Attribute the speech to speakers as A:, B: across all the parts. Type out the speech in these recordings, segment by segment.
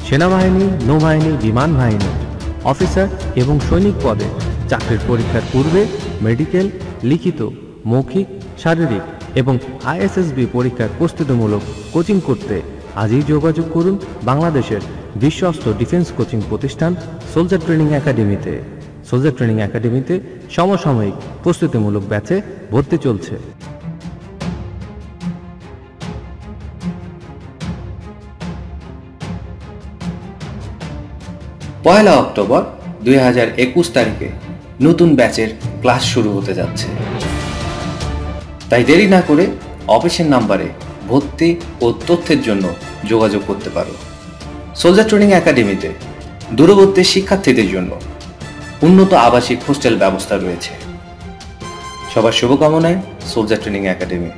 A: সেনাবাহিনী, নৌবাহিনী, বিমান বাহিনী, অফিসার এবং সৈনিক পদে চাকরির পরীক্ষার পূর্বে মেডিকেল, লিখিত, মৌখিক, শারীরিক এবং আইএসএসবি পরীক্ষার প্রস্তুতিমূলক কোচিং করতে আজই যোগাযোগ করুন বাংলাদেশের বিশ্বস্ত ডিফেন্স কোচিং প্রতিষ্ঠান সোলজার ট্রেনিং একাডেমিতে। সোলজার ট্রেনিং একাডেমিতে সমসাময়িক প্রস্তুতিমূলক ব্যাচে ভর্তি চলছে।
B: পয়লা অক্টোবর 2021 তারিখে নতুন ব্যাচের ক্লাস শুরু হতে যাচ্ছে। তাই দেরি না করে অফিসের নাম্বারে ভর্তি ও তথ্যের জন্য যোগাযোগ করতে পারো। সোলজার ট্রেনিং একাডেমিতে দূরবর্তী শিক্ষার্থীদের জন্য উন্নত আবাসিক হোস্টেল ব্যবস্থা রয়েছে। সবার শুভকামনায় সোলজার ট্রেনিং একাডেমি।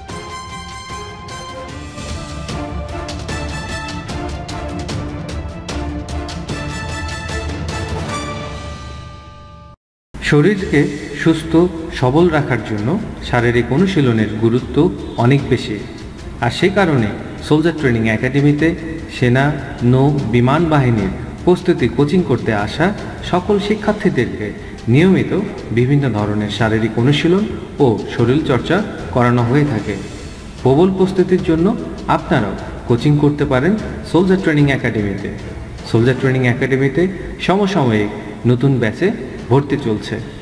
A: শরীরকে সুস্থ সবল রাখার জন্য শারীরিক অনুশীলনের গুরুত্ব অনেক বেশি, আর সে কারণে সোলজার ট্রেনিং একাডেমিতে সেনা, নৌ, বিমান বাহিনীর প্রস্তুতি কোচিং করতে আসা সকল শিক্ষার্থীদেরকে নিয়মিত বিভিন্ন ধরনের শারীরিক অনুশীলন ও শরীরচর্চা করানো হয়ে থাকে। প্রবল প্রস্তুতির জন্য আপনারাও কোচিং করতে পারেন সোলজার ট্রেনিং একাডেমিতে। সোলজার ট্রেনিং একাডেমিতে সমসাময়িক নতুন ব্যাচে ভর্তি চলছে।